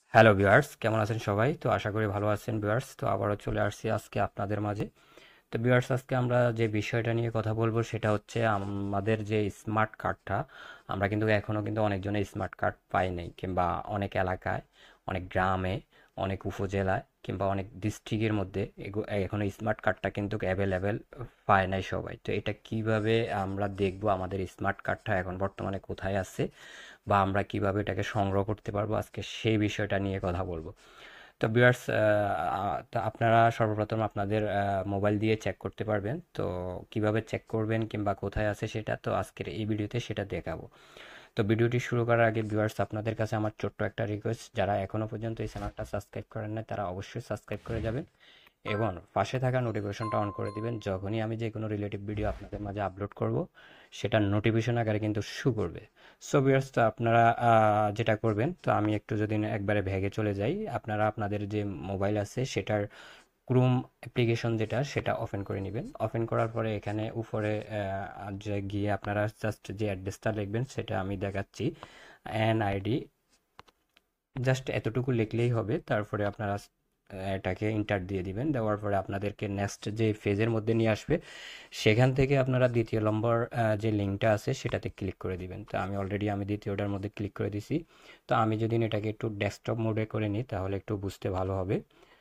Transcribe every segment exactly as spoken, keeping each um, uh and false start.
Hello viewers, কেমন আছেন সবাই? তো আশা করি ভালো আছেন ভিউয়ার্স। তো আবারও চলে আসছি আজকে আপনাদের মাঝে। তো ভিউয়ার্স, আজকে আমরা যে বিষয়টা নিয়ে কথা বলবো সেটা হচ্ছে আমাদের যে স্মার্ট কার্ডটা, আমরা কিন্তু এখনও কিন্তু অনেকজনে স্মার্ট কার্ড পাই নাই, কিংবা অনেক এলাকায়, অনেক গ্রামে, অনেক উপজেলায় কিংবা অনেক ডিস্ট্রিক্টের মধ্যে এগো- এখনো স্মার্ট কার্ডটা কিন্তু অ্যাভেলেবেল পায় নাই সবাই। তো এটা কিভাবে আমরা দেখবো আমাদের স্মার্ট কার্ডটা এখন বর্তমানে কোথায় আছে, বা আমরা কিভাবে এটাকে সংগ্রহ করতে পারবো, আজকে সেই বিষয়টা নিয়ে কথা বলবো। তো ভিউয়ার্স, আপনারা সর্বপ্রথম আপনাদের মোবাইল দিয়ে চেক করতে পারবেন। তো কিভাবে চেক করবেন কিংবা কোথায় আছে সেটা তো আজকের এই ভিডিওতে সেটা দেখাবো। তো ভিডিওটি শুরু করার আগে ভিউয়ার্স, আপনাদের কাছে আমার ছোট্ট একটা রিকোয়েস্ট, যারা এখনো পর্যন্ত এই চ্যানেলটা সাবস্ক্রাইব করেন না তারা অবশ্যই সাবস্ক্রাইব করে যাবেন এবং পাশে থাকা নোটিফিকেশনটা অন করে দিবেন। যখনই আমি যে কোনো রিলেটিভ ভিডিও আপনাদের মাঝে আপলোড করব, সেটার নোটিফিকেশন আকারে কিন্তু শু করবে। সো ভিউয়ার্স, তো আপনারা আহ, যেটা করবেন, তো আমি একটু যদি একবারে ভেগে চলে যাই, আপনারা আপনাদের যে মোবাইল আছে সেটার ক্রোম অ্যাপ্লিকেশন যেটা সেটা ওপেন করে নেবেন। ওপেন করার পরে এখানে উপরে আহ, যে গিয়ে আপনারা জাস্ট যে অ্যাড্রেসটা লিখবেন সেটা আমি দেখাচ্ছি, এন আইডি, জাস্ট এতটুকু লিখলেই হবে। তারপরে আপনারা আহ, এটাকে ইন্টার দিয়ে দিবেন। দেওয়ার পরে আপনাদেরকে নেক্সট যে ফেজের মধ্যে নিয়ে আসবে, সেখান থেকে আপনারা দ্বিতীয় নম্বর আহ, যে লিঙ্কটা আছে সেটাতে ক্লিক করে দিবেন। তো আমি অলরেডি আমি দ্বিতীয়টার মধ্যে ক্লিক করে দিছি। তো আমি যদি এটাকে একটু ডেস্কটপ মোডে করে নিই তাহলে একটু বুঝতে ভালো হবে।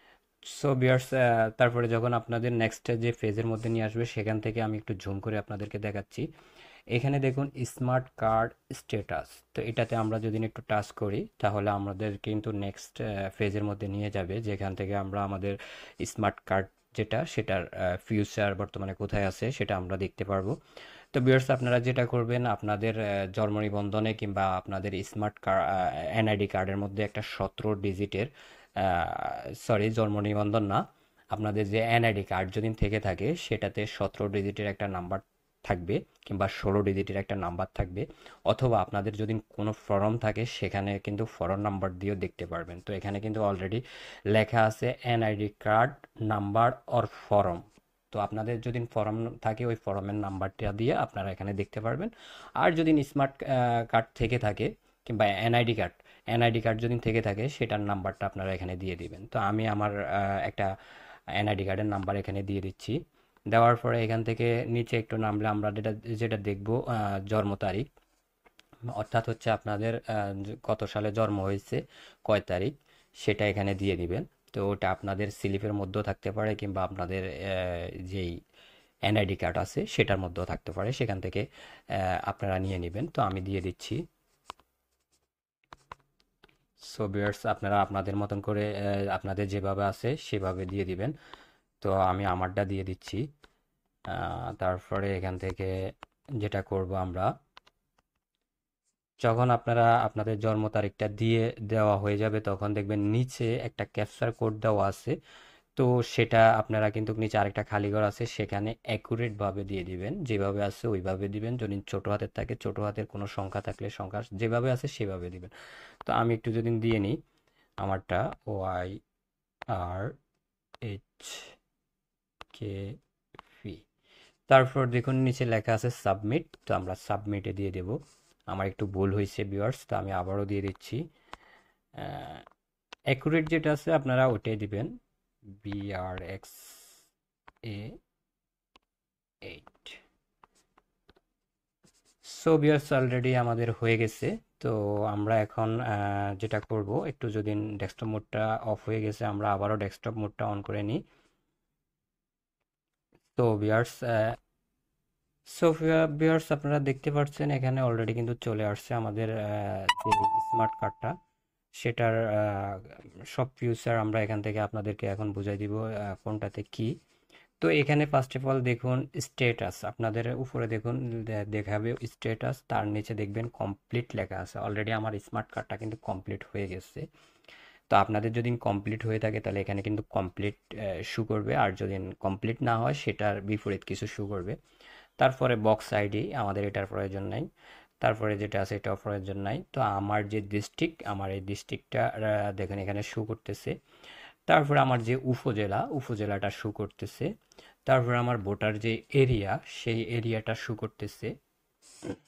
সো বিয়ার্স, তারপরে যখন আপনাদের নেক্সট যে ফেজের মধ্যে নিয়ে আসবে সেখান থেকে আমি একটু জুম করে আপনাদেরকে দেখাচ্ছি। এখানে দেখুন স্মার্ট কার্ড স্ট্যাটাস। তো এটাতে আমরা যদি একটু টাচ করি তাহলে আমাদের কিন্তু নেক্সট ফেজের মধ্যে নিয়ে যাবে, যেখান থেকে আমরা আমাদের স্মার্ট কার্ড যেটা সেটার ফিউচার বর্তমানে কোথায় আছে সেটা আমরা দেখতে পারবো। তো ভিউয়ার্স, আপনারা যেটা করবেন, আপনাদের আহ, জন্ম নিবন্ধনে কিংবা আপনাদের স্মার্ট কার্ড এনআইডি কার্ডের মধ্যে একটা সতেরো ডিজিটের, সরি জন্ম নিবন্ধন না, আপনাদের যে এনআইডি কার্ড যদি থেকে থাকে সেটাতে সতেরো ডিজিটের একটা নাম্বার থাকবে, কিংবা ষোলো ডিজিটের একটা নাম্বার থাকবে, অথবা আপনাদের যদি কোনো ফর্ম থাকে সেখানে কিন্তু ফর্ম নাম্বার দিয়েও দেখতে পারবেন। তো এখানে কিন্তু অলরেডি লেখা আছে NID card number or form. তো আপনাদের যদি ফর্ম থাকে ওই ফর্মের নাম্বারটা দিয়ে আপনারা এখানে দেখতে পারবেন। আর যদি স্মার্ট কার্ড থেকে থাকে কিংবা এনআইডি কার্ড, এনআইডি কার্ড যদি থেকে থাকে সেটার নাম্বারটা আপনারা এখানে দিয়ে দিবেন। তো আমি আমার আহ, একটা এনআইডি কার্ডের নাম্বার এখানে দিয়ে দিচ্ছি। দেওয়ার পরে এখান থেকে নিচে একটু নামলে আমরা যেটা যেটা দেখবো, আহ, জন্ম তারিখ, অর্থাৎ হচ্ছে আপনাদের আহ, যে কত সালে জন্ম হয়েছে, কয় তারিখ, সেটা এখানে দিয়ে দিবেন। তো ওটা আপনাদের স্লিপের মধ্যেও থাকতে পারে কিংবা আপনাদের আহ, যেই এনআইডি কার্ড আছে সেটার মধ্যেও থাকতে পারে, সেখান থেকে আহ, আপনারা নিয়ে নেবেন। তো আমি দিয়ে দিচ্ছি। সো ভিউয়ার্স, আপনারা আপনাদের মতন করে আহ, আপনাদের যেভাবে আছে সেভাবে দিয়ে দিবেন। তো আমি আমারটা দিয়ে দিচ্ছি। আহ, তারপরে এখান থেকে যেটা করব আমরা, যখন আপনারা আপনাদের জন্ম তারিখটা দিয়ে দেওয়া হয়ে যাবে তখন দেখবেন নিচে একটা ক্যাপচার কোড দেওয়া আছে। তো সেটা আপনারা কিন্তু নিচে আরেকটা খালি ঘর আছে, সেখানে অ্যাকুরেট ভাবে দিয়ে দিবেন, যেভাবে আছে ওইভাবে দিবেন। যদি ছোট হাতের থাকে ছোট হাতের, কোনো সংখ্যা থাকলে সংখ্যা যেভাবে আছে সেভাবে দিবেন। তো আমি একটু যদি দিয়ে নিই আমারটা, Y R H K V, তারপর দেখুন নিচে লেখা আছে সাবমিট। তো আমরা সাবমিটে দিয়ে দেব। আমার একটু ভুল হয়েছে ভিউয়ার্স, তো আমি আবারও দিয়ে দিচ্ছি। অ্যাকুরেট যেটা আছে আপনারা ওইটাই দিবেন, B R X A eight. So viewers, already আমাদের হয়ে গেছে। তো আমরা এখন আহ, যেটা করব, একটু যদি ডেস্কটপ মোডটা অফ হয়ে গেছে আমরা আবারও ডেস্কটপ মোডটা অন করে নিই। তো ভিউয়ার্স, সো ভিউয়ার্স, আপনারা দেখতে পাচ্ছেন এখানে অলরেডি কিন্তু চলে আসছে আমাদের আহ, যে স্মার্ট কার্ডটা, সেটার আহ, সব ফিউচার আমরা এখান থেকে আপনাদেরকে এখন বুঝাই দিব আহ, কোনটাতে কি। তো এখানে ফার্স্ট অফ অল দেখুন স্ট্যাটাস, আপনাদের উপরে দেখুন দে- দেখাবে স্ট্যাটাস, তার নিচে দেখবেন কমপ্লিট লেখা আছে। অলরেডি আমার স্মার্ট কার্ডটা কিন্তু কমপ্লিট হয়ে গেছে। তো আপনাদের যদি কমপ্লিট হয়ে থাকে তাহলে এখানে কিন্তু কমপ্লিট শু করবে, আর যদি কমপ্লিট না হয় সেটার বিপরীত কিছু শু করবে। তারপরে বক্স আইডি, আমাদের এটার প্রয়োজন নাই। তারপরে যেটা আছে এটাও প্রয়োজন নাই। তো আমার যে ডিস্ট্রিক্ট, আমার এই ডিস্ট্রিক্টটা দেখেন এখানে শু করতেছে। তারপরে আমার যে উপজেলা, উপজেলাটা শু করতেছে। তারপরে আমার ভোটার যে এরিয়া, সেই এরিয়াটা শু করতেছে।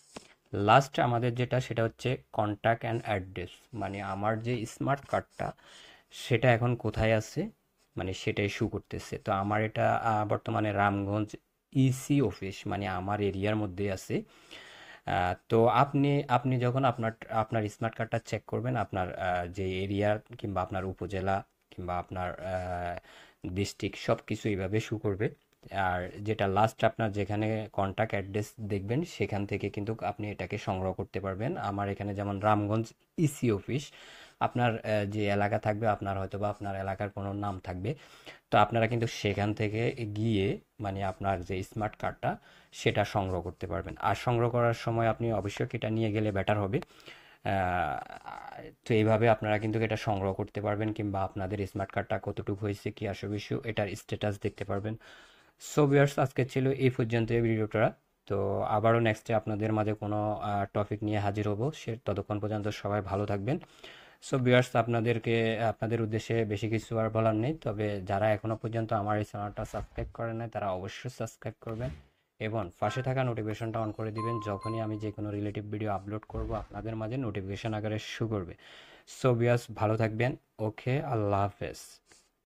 লাস্ট আমাদের যেটা সেটা হচ্ছে কন্ট্যাক্ট অ্যান্ড অ্যাড্রেস, মানে আমার যে স্মার্ট কার্ডটা সেটা এখন কোথায় আছে, মানে সেটাই শু করতেছে। তো আমার এটা আহ, বর্তমানে রামগঞ্জ ইসি অফিস, মানে আমার এরিয়ার মধ্যে আছে। আহ, তো আপনি আপনি যখন আপনার আপনার স্মার্ট কার্ডটা চেক করবেন, আপনার আহ, যে এরিয়া কিংবা আপনার উপজেলা কিংবা আপনার ডিস্ট্রিক্ট সব কিছু এইভাবে শু করবে। আর যেটা লাস্ট আপনার যেখানে কন্ট্যাক্ট অ্যাড্রেস দেখবেন সেখান থেকে কিন্তু আপনি এটাকে সংগ্রহ করতে পারবেন। আমার এখানে যেমন রামগঞ্জ ইসি অফিস, আপনার আহ, যে এলাকা থাকবে, আপনার হয়তো বা আপনার এলাকার কোনো নাম থাকবে, তো আপনারা কিন্তু সেখান থেকে গিয়ে মানে আপনার যে স্মার্ট কার্ডটা সেটা সংগ্রহ করতে পারবেন। আর সংগ্রহ করার সময় আপনি অবশ্যই এটা নিয়ে গেলে বেটার হবে। আহ, তো এইভাবে আপনারা কিন্তু এটা সংগ্রহ করতে পারবেন, কিংবা আপনাদের স্মার্ট কার্ডটা কতটুকু হয়েছে কি আসো বিষয় এটার স্ট্যাটাস দেখতে পারবেন। সো ভিউয়ার্স, আজকে ছিল এই পর্যন্ত এই ভিডিওটা। তো আবারও নেক্সটে আপনাদের মাঝে কোনো টপিক নিয়ে হাজির হব, সে ততক্ষণ পর্যন্ত সবাই ভালো থাকবেন। সো ভিউয়ার্স, আপনাদেরকে আপনাদের উদ্দেশ্যে বেশি কিছু আর বলার নেই, তবে যারা এখনো পর্যন্ত আমার এই চ্যানেলটা সাবস্ক্রাইব করেন নাই তারা অবশ্যই সাবস্ক্রাইব করবেন এবং পাশে থাকা নোটিফিকেশনটা অন করে দিবেন। যখনই আমি যে কোনো রিলেটিভ ভিডিও আপলোড করব আপনাদের মাঝে নোটিফিকেশন আকারে শো করবে। সো ভিউয়ার্স, ভালো থাকবেন। ওকে, আল্লাহ হাফেজ।